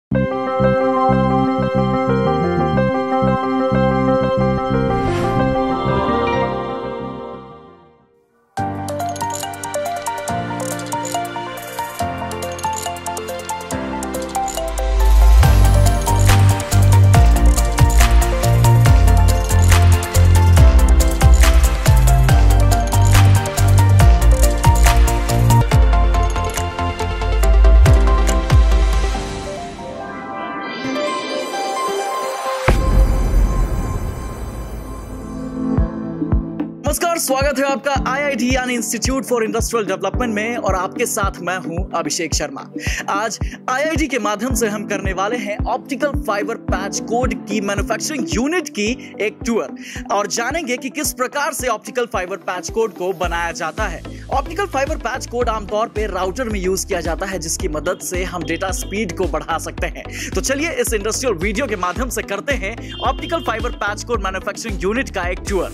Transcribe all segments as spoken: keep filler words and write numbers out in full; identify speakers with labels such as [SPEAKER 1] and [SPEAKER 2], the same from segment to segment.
[SPEAKER 1] नमस्कार, स्वागत है आपका आई आई टी यानी इंस्टीट्यूट फॉर इंडस्ट्रियल डेवलपमेंट में और आपके साथ मैं हूं अभिषेक शर्मा। आज आई आई टी के माध्यम से हम करने वाले हैं ऑप्टिकल फाइबर पैच कोड की मैन्युफैक्चरिंग यूनिट की एक टूर और जानेंगे कि किस प्रकार से ऑप्टिकल फाइबर पैच कोड को बनाया जाता है। ऑप्टिकल फाइबर पैच कोड आमतौर पर राउटर में यूज किया जाता है, जिसकी मदद से हम डेटा स्पीड को बढ़ा सकते हैं। तो चलिए इस इंडस्ट्रियल वीडियो के माध्यम से करते हैं optical fibre patch cord manufacturing unit का एक टूर।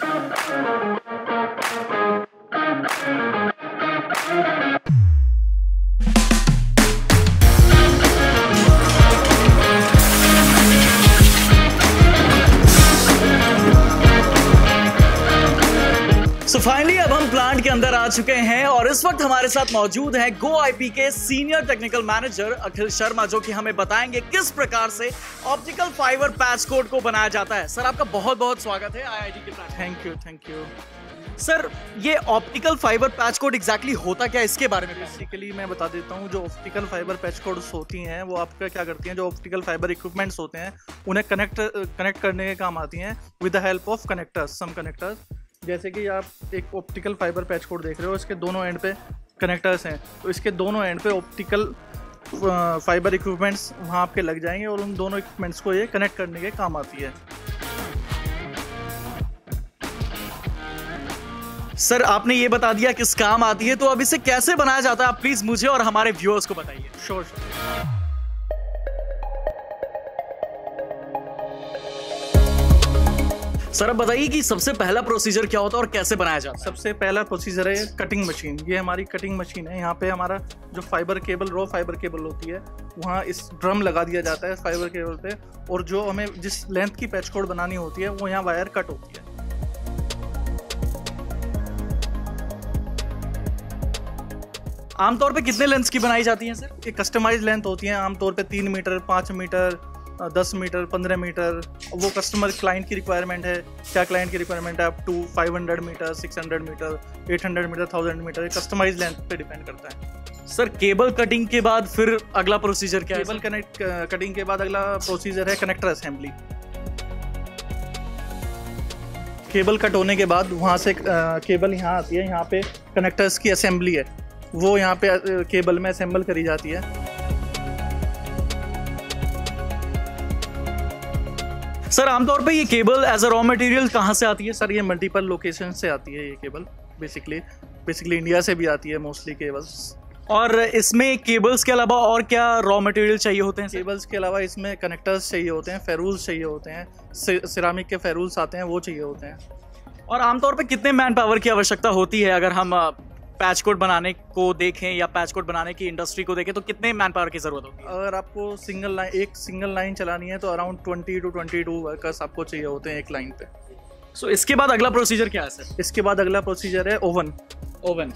[SPEAKER 1] So finally, अब हम प्लांट के अंदर आ चुके हैं और इस वक्त हमारे साथ मौजूद हैं गो आई पी के senior technical manager Akhil Sharma, जो कि हमें बताएंगे किस प्रकार से ऑप्टिकल फाइबर पैच कोड को बनाया जाता है। सर, आपका बहुत बहुत स्वागत है आई आई टी के plant.
[SPEAKER 2] Thank you thank you
[SPEAKER 1] sir, ये optical fibre patch cord exactly होता क्या है, इसके बारे में
[SPEAKER 2] बेसिकली मैं बता देता हूँ। जो ऑप्टिकल फाइबर पैच कोड्स होती हैं वो आपका क्या करती हैं, जो ऑप्टिकल फाइबर इक्विपमेंट्स होते हैं उन्हें कनेक्ट कनेक्ट करने के काम आती हैं with the help of connectors, some connectors. जैसे कि आप एक ऑप्टिकल फाइबर पैच कोड देख रहे हो, इसके दोनों एंड पे कनेक्टर्स हैं, तो इसके दोनों एंड पे ऑप्टिकल फाइबर इक्विपमेंट्स वहाँ आपके लग जाएंगे और उन दोनों इक्विपमेंट्स को ये कनेक्ट करने के काम आती है।
[SPEAKER 1] सर, आपने ये बता दिया किस काम आती है, तो अब इसे कैसे बनाया जाता है आप प्लीज मुझे और हमारे व्यूअर्स को बताइए।
[SPEAKER 2] श्योर श्योर
[SPEAKER 1] सर, अब बताइए कि सबसे पहला प्रोसीजर क्या होता है और कैसे बनाया जाता है।
[SPEAKER 2] सबसे पहला प्रोसीजर है कटिंग मशीन। ये हमारी कटिंग मशीन है। यहाँ पे हमारा जो fibre cable, raw fibre cable होती है, वहाँ इस ड्रम लगा दिया जाता है फाइबर केबल पे, और जो हमें जिस लेंथ की पैच कोड बनानी होती है वो यहाँ वायर कट होती है।
[SPEAKER 1] आमतौर पे कितने लेंथ की बनाई जाती हैं सर?
[SPEAKER 2] ये कस्टमाइज लेंथ होती है आमतौर पे तीन मीटर, पाँच मीटर, दस मीटर, पंद्रह मीटर। वो कस्टमर क्लाइंट की रिक्वायरमेंट है, क्या क्लाइंट की रिक्वायरमेंट है, up to five hundred metre, six hundred metre, eight hundred metre, thousand metre. ये कस्टमाइज लेंथ पे डिपेंड करता है।
[SPEAKER 1] सर, केबल कटिंग के बाद फिर अगला प्रोसीजर क्या है?
[SPEAKER 2] केबल कनेक्ट कटिंग के बाद अगला प्रोसीजर है कनेक्टर असेंबली। केबल कट होने के बाद वहाँ से केबल यहाँ आती है, यहाँ पे कनेक्टर्स की असेंबली है, वो यहाँ पे केबल में असेंबल करी जाती है।
[SPEAKER 1] सर, आमतौर पे ये cable as a raw material कहाँ से आती है?
[SPEAKER 2] सर, ये मल्टीपल लोकेशन से आती है ये केबल। बेसिकली बेसिकली इंडिया से भी आती है मोस्टली केबल्स।
[SPEAKER 1] और इसमें केबल्स के अलावा और क्या रॉ मटेरियल चाहिए होते हैं?
[SPEAKER 2] केबल्स के अलावा इसमें कनेक्टर्स चाहिए होते हैं, फेरूल्स चाहिए होते हैं, सिरामिक के फेरूल्स आते हैं, वो चाहिए होते हैं।
[SPEAKER 1] और आमतौर पे कितने मैन पावर की आवश्यकता होती है? अगर हम पैच कोड बनाने को देखें या पैच कोड बनाने की इंडस्ट्री को देखें तो कितने मैन पावर की जरूरत होती है?
[SPEAKER 2] अगर आपको सिंगल लाइन एक सिंगल लाइन चलानी है तो around twenty two twenty two workers आपको चाहिए होते हैं एक लाइन पे।
[SPEAKER 1] सो so, इसके बाद अगला प्रोसीजर क्या है सर?
[SPEAKER 2] इसके बाद अगला प्रोसीजर है ओवन।
[SPEAKER 1] ओवन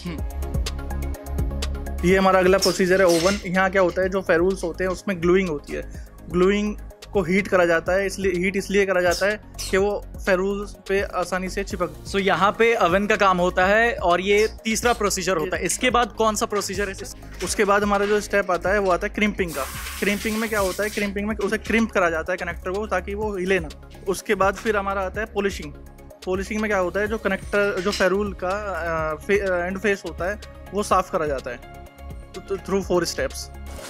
[SPEAKER 2] ये हमारा अगला प्रोसीजर है ओवन। यहाँ क्या होता है, जो फेरूल्स होते हैं उसमें ग्लूइंग होती है। ग्लूइंग को हीट करा जाता है, इसलिए हीट इसलिए करा जाता है कि वो फेरूल्स पे आसानी से चिपक।
[SPEAKER 1] सो so, यहाँ पे ओवन का काम होता है और ये तीसरा प्रोसीजर होता है। इसके बाद कौन सा प्रोसीजर है?
[SPEAKER 2] उसके बाद हमारा जो स्टेप आता है वो आता है क्रिम्पिंग का। क्रिम्पिंग में क्या होता है, क्रिम्पिंग में उसे क्रिम्प करा जाता है कनेक्टर को, ताकि वो हिले ना। उसके बाद फिर हमारा आता है पॉलिशिंग। पॉलिशिंग में क्या होता है, जो कनेक्टर जो फेरूल का एंड फेस होता है वो साफ करा जाता है थ्रू फोर स्टेप्स।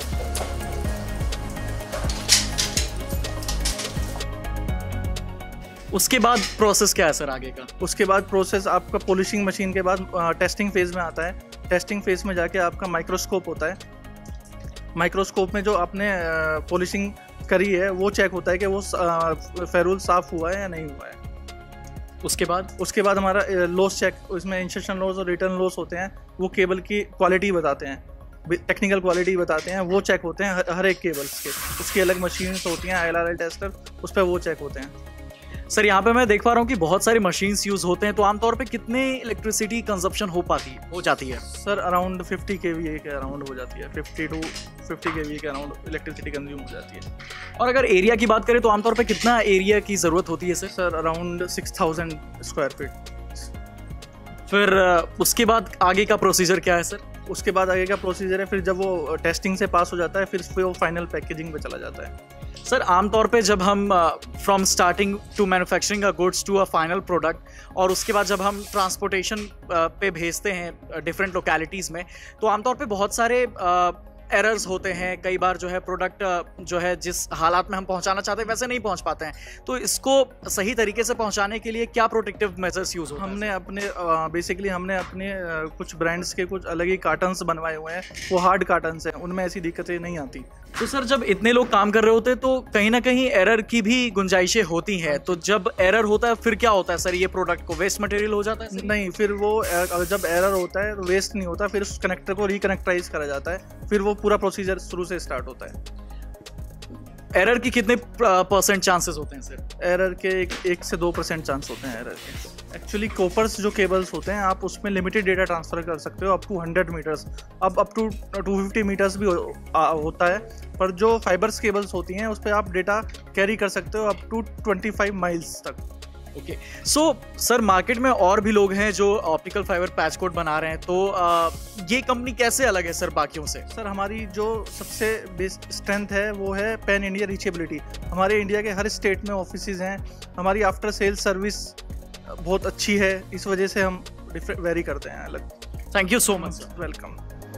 [SPEAKER 1] उसके बाद प्रोसेस क्या है सर आगे का?
[SPEAKER 2] उसके बाद प्रोसेस आपका पॉलिशिंग मशीन के बाद टेस्टिंग फेज में आता है। टेस्टिंग फेज में जाके आपका माइक्रोस्कोप होता है। माइक्रोस्कोप में जो आपने पॉलिशिंग करी है वो चेक होता है कि वो फेरूल साफ हुआ है या नहीं हुआ है।
[SPEAKER 1] उसके बाद
[SPEAKER 2] उसके बाद हमारा लॉस चेक, इसमें इंसर्शन लॉस और रिटर्न लॉस होते हैं, वो केबल की क्वालिटी बताते हैं। टेक्निकल क्वालिटी बताते हैं, वो चेक होते हैं हर, हर एक केबल्स के। उसकी अलग मशीन्स होती हैं, I L R L tester, उस पर वो चेक होते हैं।
[SPEAKER 1] सर यहाँ पे मैं देख पा रहा हूँ कि बहुत सारी मशीन्स यूज होते हैं, तो आमतौर पे कितने इलेक्ट्रिसिटी कंजप्शन हो पाती है हो जाती है?
[SPEAKER 2] सर अराउंड फिफ्टी केवीए के अराउंड हो जाती है, फिफ्टी टू फिफ्टी केवीए के अराउंड इलेक्ट्रिसिटी कंज्यूम हो जाती है।
[SPEAKER 1] और अगर एरिया की बात करें तो आमतौर पे कितना एरिया की जरूरत होती है sir?
[SPEAKER 2] Sir around six thousand square feet.
[SPEAKER 1] फिर उसके बाद आगे का प्रोसीजर क्या है सर?
[SPEAKER 2] उसके बाद आगे का प्रोसीजर है, फिर जब वो टेस्टिंग से पास हो जाता है, फिर वो फाइनल पैकेजिंग पे चला जाता है।
[SPEAKER 1] सर आमतौर पे जब हम from starting to manufacturing a goods to a final product, और उसके बाद जब हम ट्रांसपोर्टेशन पे भेजते हैं डिफरेंट लोकेलिटीज़ में, तो आमतौर पे बहुत सारे एरर्स होते हैं। कई बार जो है प्रोडक्ट जो है जिस हालात में हम पहुंचाना चाहते हैं वैसे नहीं पहुंच पाते हैं, तो इसको सही तरीके से पहुंचाने के लिए क्या प्रोटेक्टिव मेजर्स यूज होते हैं?
[SPEAKER 2] हमने अपने बेसिकली हमने अपने कुछ ब्रांड्स के कुछ अलग ही कार्टन्स बनवाए हुए हैं, वो हार्ड कार्टन्स हैं, उनमें ऐसी दिक्कतें नहीं आती।
[SPEAKER 1] तो सर जब इतने लोग काम कर रहे होते हैं तो कहीं ना कहीं एरर की भी गुंजाइशें होती हैं, तो जब एरर होता है फिर क्या होता है सर? ये प्रोडक्ट को वेस्ट मटेरियल हो जाता है?
[SPEAKER 2] नहीं, फिर वो जब एरर होता है वेस्ट नहीं होता, फिर उस कनेक्टर को रिकनेक्टराइज करा जाता है, फिर वो पूरा प्रोसीजर शुरू से स्टार्ट होता है।
[SPEAKER 1] एरर की कितने परसेंट चांसेस होते हैं सर?
[SPEAKER 2] एरर के एक, एक से दो परसेंट चांस होते हैं एरर के। एक्चुअली कॉपर्स जो केबल्स होते हैं, आप उसमें लिमिटेड डेटा ट्रांसफर कर सकते हो अप टू हंड्रेड मीटर्स, अब up to two fifty metres भी हो, आ, होता है। पर जो फाइबर्स केबल्स होती हैं उस पर आप डेटा कैरी कर सकते हो up to twenty five miles तक।
[SPEAKER 1] ओके, सो सर मार्केट में और भी लोग हैं जो ऑप्टिकल फाइबर पैच कोड बना रहे हैं, तो आ, ये कंपनी कैसे अलग है सर बाकियों से?
[SPEAKER 2] सर हमारी जो सबसे बेस्ट स्ट्रेंथ है वो है पैन इंडिया रीचेबिलिटी। हमारे इंडिया के हर स्टेट में ऑफिसेज हैं, हमारी आफ्टर सेल सर्विस बहुत अच्छी है, इस वजह से हम वेरी करते हैं अलग।
[SPEAKER 1] Thank you so much,
[SPEAKER 2] welcome.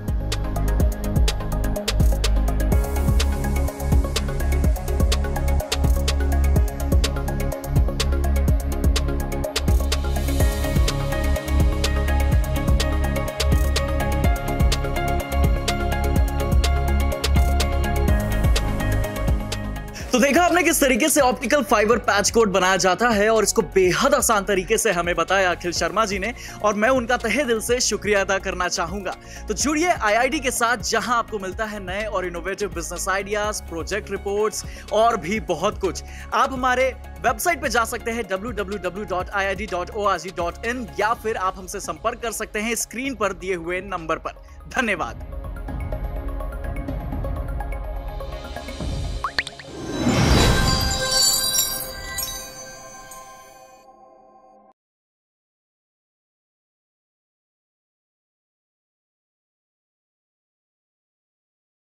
[SPEAKER 1] तो देखा आपने किस तरीके से ऑप्टिकल फाइबर पैच कोड बनाया जाता है, और इसको बेहद आसान तरीके से हमें बताया अखिल शर्मा जी ने, और मैं उनका तहे दिल से शुक्रिया अदा करना चाहूंगा। तो जुड़िए आई आई डी के साथ, जहां आपको मिलता है नए और innovative business ideas, project reports और भी बहुत कुछ। आप हमारे वेबसाइट पे जा सकते हैं W W W dot I I D dot O R G dot in, या फिर आप हमसे संपर्क कर सकते हैं स्क्रीन पर दिए हुए नंबर पर। धन्यवाद।